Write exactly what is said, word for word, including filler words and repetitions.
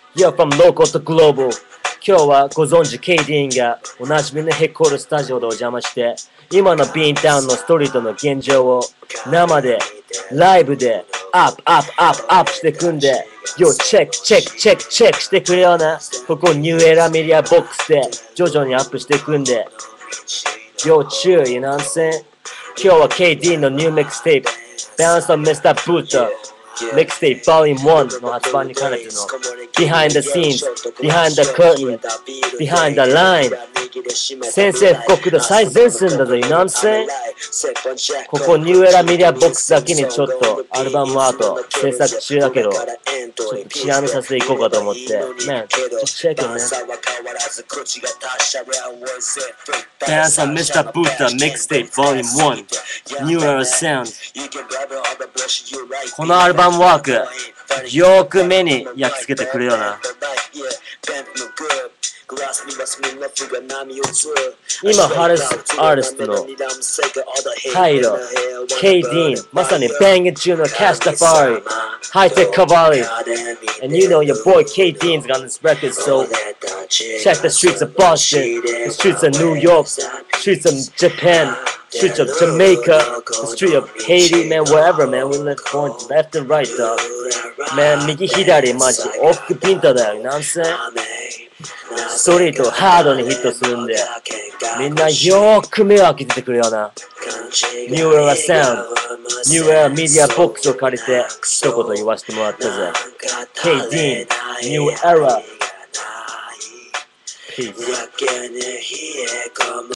You're from local to global。今日はご存知ケイディーンがおなじみのヘッコールスタジオでお邪魔して、今のビーンタウンのストリートの現状を生でライブでアップアップアップアップしてくんで、よチェックチェックチェックチェックしてくれよな。ここニューエラメディアボックスで徐々にアップしてくんで、よ注意なんせん。今日は ケイディー のニューミックステープ Bounce on ミスター Buddha ミックステープ Volume ワンの発売に兼ねての Behind the scenes Behind the curtain Behind the line 先生復刻の最前線だぞいなんせん。ここニューエラメディアボックスだけにちょっとアルバムアート制作中だけど、ちょっとチア見させていこうかと思って、Man, just check it, man. Dance on ミスター Buddha Mixtape Volume ワン New Era Sound。 このアルバムワークよーく目に焼き付けてくるよな。今ハルスアーティストのハイロ、ケイディーン、まさにバング中のキャスタファリ、ハイテクカバリ and you know your boy K Dean's got this record, so check the streets of Boston, the streets of New York, streets of Japan, streets of Jamaica, the street of Haiti, man, wherever, man, we live going left and right, dog. Man, 右左マジ往復ピンタだよ、なんせん。ストリートハードにヒットするんで、みんなよーく目を開けててくれよな。ニューエラサウンド、ニューエラメディアボックスを借りて一言言わせてもらったぜ。ケイディーン、ニューエラ。Peace.